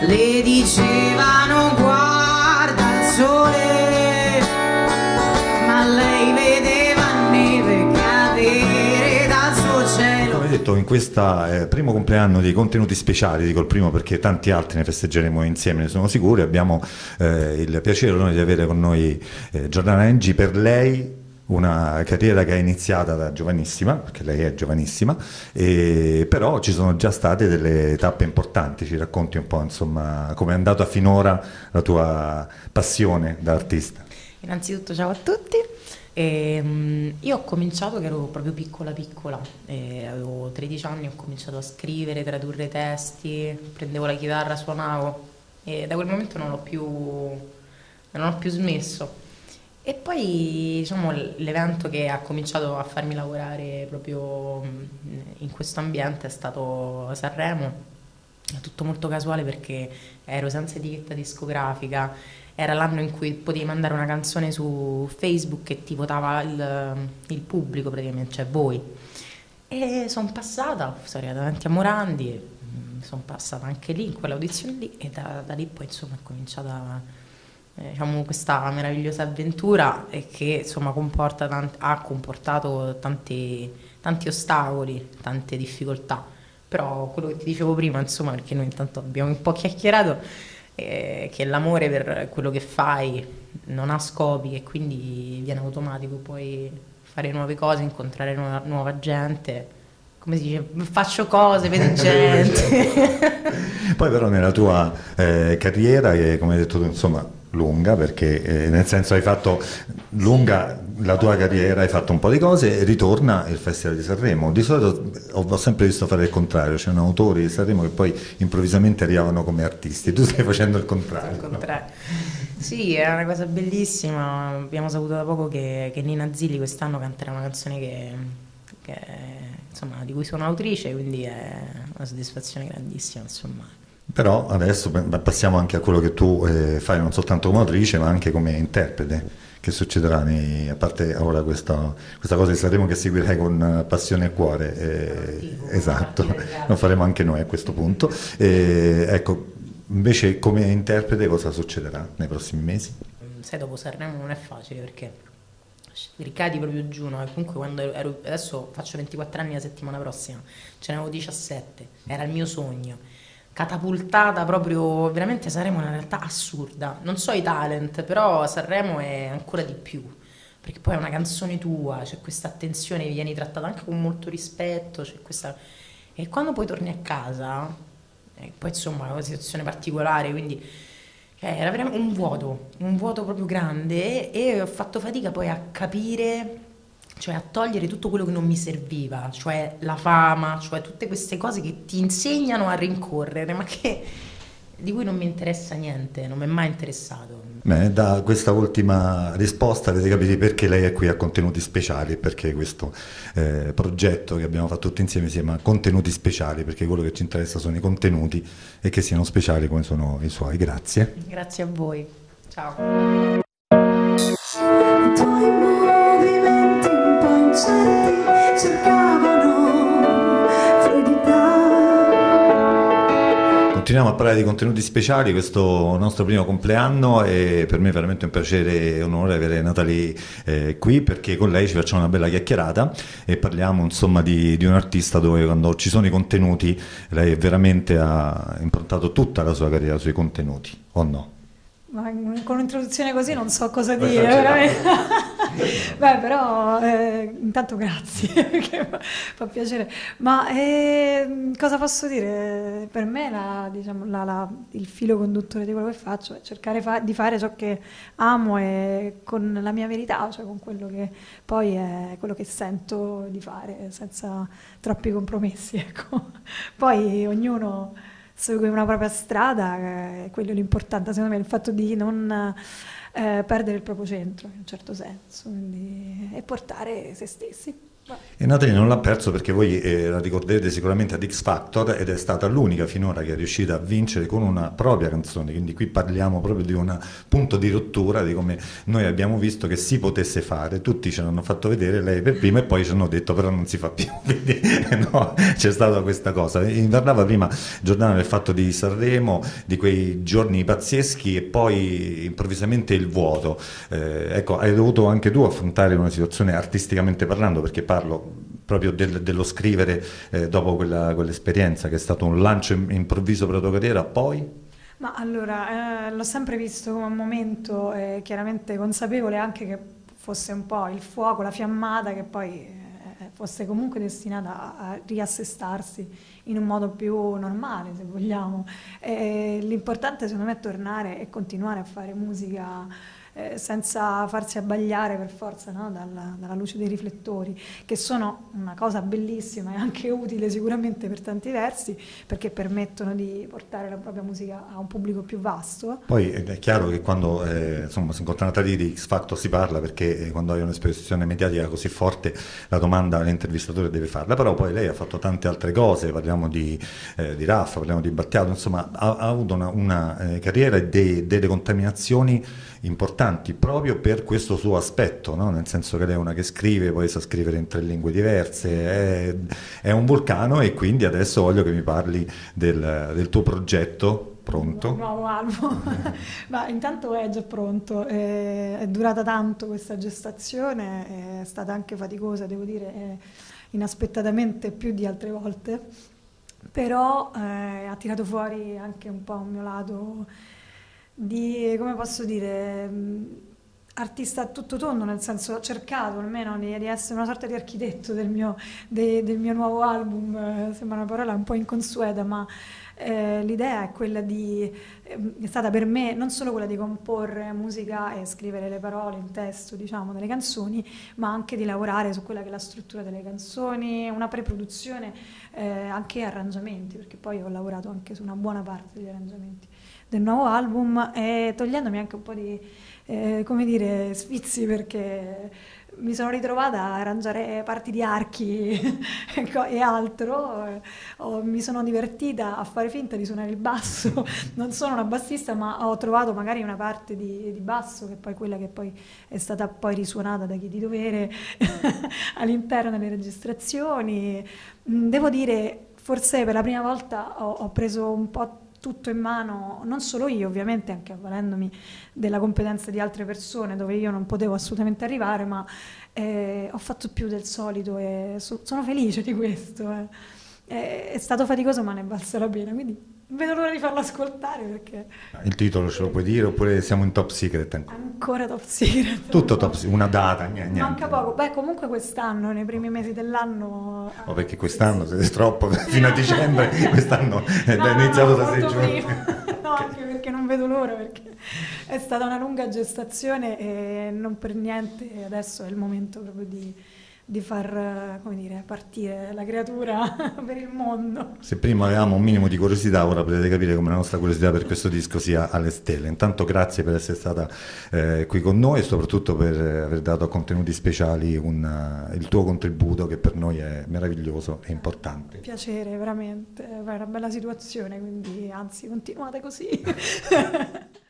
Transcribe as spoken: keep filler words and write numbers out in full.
le dicevano guarda il sole, ma lei vedeva neve cadere dal suo cielo. Come detto, in questo eh, primo compleanno di contenuti speciali, dico il primo perché tanti altri ne festeggeremo insieme, ne sono sicuro, abbiamo eh, il piacere e l'onore di avere con noi eh, Giordana Engi. Per lei una carriera che è iniziata da giovanissima, perché lei è giovanissima, e però ci sono già state delle tappe importanti. Ci racconti un po', insomma, come è andata finora la tua passione da artista? Innanzitutto ciao a tutti. E, um, io ho cominciato che ero proprio piccola piccola, e avevo tredici anni, ho cominciato a scrivere, tradurre testi, prendevo la chitarra, suonavo e da quel momento non l'ho più, non ho più smesso. E poi diciamo l'evento che ha cominciato a farmi lavorare proprio in questo ambiente è stato Sanremo. È tutto molto casuale perché ero senza etichetta discografica, era l'anno in cui potevi mandare una canzone su Facebook e ti votava il, il pubblico praticamente, cioè voi. E sono passata, sono arrivata davanti a Morandi, sono passata anche lì, in quell'audizione lì, e da, da lì poi insomma è cominciata eh, diciamo, questa meravigliosa avventura e che insomma comporta tanti, ha comportato tanti, tanti ostacoli, tante difficoltà. Però quello che ti dicevo prima, insomma, perché noi intanto abbiamo un po' chiacchierato, eh, che l'amore per quello che fai non ha scopi e quindi viene automatico, puoi fare nuove cose, incontrare nuova, nuova gente, come si dice, faccio cose, vedo gente. Poi però nella tua eh, carriera, che come hai detto tu, insomma, lunga, perché eh, nel senso hai fatto lunga la tua carriera, hai fatto un po' di cose e ritorna il Festival di Sanremo. Di solito ho, ho sempre visto fare il contrario, c'erano autori di Sanremo che poi improvvisamente arrivavano come artisti, tu stai facendo il contrario. Il contrario. No? Sì, è una cosa bellissima, abbiamo saputo da poco che, che Nina Zilli quest'anno canterà una canzone che, che, insomma, di cui sono autrice, quindi è una soddisfazione grandissima, insomma. Però adesso passiamo anche a quello che tu eh, fai non soltanto come autrice ma anche come interprete. Che succederà, nei, a parte ora questa, questa cosa di Sanremo che seguirai con passione e cuore, eh, esatto, lo faremo anche noi a questo punto. Eh, ecco, invece come interprete cosa succederà nei prossimi mesi? Sai, dopo Sanremo non è facile perché ricadi proprio giù, no? E comunque quando ero, adesso faccio ventiquattro anni la settimana prossima, ce ne avevo diciassette, era il mio sogno. Catapultata proprio, veramente Sanremo è una realtà assurda, non so i talent, però Sanremo è ancora di più, perché poi è una canzone tua, c'è questa attenzione, vieni trattata anche con molto rispetto, c'è questa... e quando poi torni a casa, e poi insomma è una situazione particolare, quindi cioè, era veramente un vuoto, un vuoto proprio grande e ho fatto fatica poi a capire, cioè a togliere tutto quello che non mi serviva, cioè la fama, cioè tutte queste cose che ti insegnano a rincorrere, ma che di cui non mi interessa niente, non mi è mai interessato. Beh, da questa ultima risposta avete capito perché lei è qui a Contenuti Speciali, perché questo eh, progetto che abbiamo fatto tutti insieme si chiama Contenuti Speciali, perché quello che ci interessa sono i contenuti e che siano speciali come sono i suoi. Grazie. Grazie a voi. Ciao. Continuiamo a parlare di contenuti speciali, questo nostro primo compleanno, e per me è veramente un piacere e onore avere Natalie eh, qui, perché con lei ci facciamo una bella chiacchierata e parliamo insomma di, di un artista dove quando ci sono i contenuti lei veramente ha improntato tutta la sua carriera sui contenuti, o no? Ma con un'introduzione così non so cosa dire, veramente. Beh, però eh, intanto grazie, che fa piacere. Ma eh, cosa posso dire? Per me la, diciamo, la, la, il filo conduttore di quello che faccio è cercare fa di fare ciò che amo e con la mia verità, cioè con quello che poi è quello che sento di fare, senza troppi compromessi, ecco. Poi ognuno segue una propria strada, è quello l'importante, secondo me, il fatto di non eh, perdere il proprio centro, in un certo senso, quindi, e portare se stessi. E Natalie non l'ha perso perché voi eh, la ricorderete sicuramente ad X Factor ed è stata l'unica finora che è riuscita a vincere con una propria canzone, quindi qui parliamo proprio di un punto di rottura, di come noi abbiamo visto che si potesse fare, tutti ce l'hanno fatto vedere, lei per prima, e poi ci hanno detto però non si fa più, quindi no, c'è stata questa cosa. E parlava prima Giordana del fatto di Sanremo, di quei giorni pazzeschi e poi improvvisamente il vuoto. Eh, ecco, hai dovuto anche tu affrontare una situazione artisticamente parlando, perché parlo proprio del, dello scrivere eh, dopo quella, quell'esperienza che è stato un lancio improvviso per la tua carriera, poi? Ma allora, eh, l'ho sempre visto come un momento eh, chiaramente consapevole anche che fosse un po' il fuoco, la fiammata che poi eh, fosse comunque destinata a, a riassestarsi in un modo più normale, se vogliamo. Eh, l'importante secondo me è tornare e continuare a fare musica Eh, senza farsi abbagliare per forza, no? dalla, dalla luce dei riflettori, che sono una cosa bellissima e anche utile sicuramente per tanti versi, perché permettono di portare la propria musica a un pubblico più vasto. Poi è chiaro che quando eh, insomma, si incontrano Natalie di X Factor si parla, perché eh, quando hai un'esposizione mediatica così forte la domanda l'intervistatore deve farla, però poi lei ha fatto tante altre cose, parliamo di, eh, di Raffa, parliamo di Battiato, insomma ha, ha avuto una, una eh, carriera e de, delle contaminazioni importanti proprio per questo suo aspetto, no? Nel senso che lei è una che scrive, poi sa scrivere in tre lingue diverse, è, è un vulcano, e quindi adesso voglio che mi parli del, del tuo progetto pronto. Un nuovo album. Ma intanto è già pronto, è, è durata tanto questa gestazione, è stata anche faticosa, devo dire, è inaspettatamente più di altre volte, però eh, ha tirato fuori anche un po' un mio lato di, come posso dire, artista a tutto tondo, nel senso ho cercato almeno di, di essere una sorta di architetto del mio, de, del mio nuovo album, eh, sembra una parola un po' inconsueta, ma eh, l'idea è quella di, eh, è stata per me non solo quella di comporre musica e scrivere le parole, il testo, diciamo, delle canzoni, ma anche di lavorare su quella che è la struttura delle canzoni, una pre-produzione, eh, anche arrangiamenti, perché poi ho lavorato anche su una buona parte degli arrangiamenti del nuovo album, e togliendomi anche un po' di, eh, come dire, sfizi, perché mi sono ritrovata a arrangiare parti di archi e altro, eh, oh, mi sono divertita a fare finta di suonare il basso, non sono una bassista, ma ho trovato magari una parte di, di basso, che è poi quella che poi è stata poi risuonata da chi di dovere all'interno delle registrazioni. Devo dire, forse per la prima volta ho, ho preso un po' tutto in mano, non solo io ovviamente, anche avvalendomi della competenza di altre persone dove io non potevo assolutamente arrivare, ma eh, ho fatto più del solito e so, sono felice di questo. Eh. È, è stato faticoso, ma ne è valsa la pena, quindi non vedo l'ora di farlo ascoltare, perché... Il titolo ce lo puoi dire, oppure siamo in top secret ancora? Ancora top secret. Tutto top secret, una data, niente. Manca poco. Beh, comunque quest'anno, nei primi mesi dell'anno... Oh, perché quest'anno siete troppo, fino a dicembre, quest'anno è no, iniziato no, da sei giorni. No, anche perché non vedo l'ora, perché è stata una lunga gestazione e non per niente adesso è il momento proprio di... di far, come dire, partire la creatura per il mondo. Se prima avevamo un minimo di curiosità, ora potete capire come la nostra curiosità per questo disco sia alle stelle. Intanto grazie per essere stata eh, qui con noi e soprattutto per aver dato a Contenuti Speciali un, il tuo contributo, che per noi è meraviglioso e importante. Piacere, veramente, è una bella situazione, quindi anzi continuate così.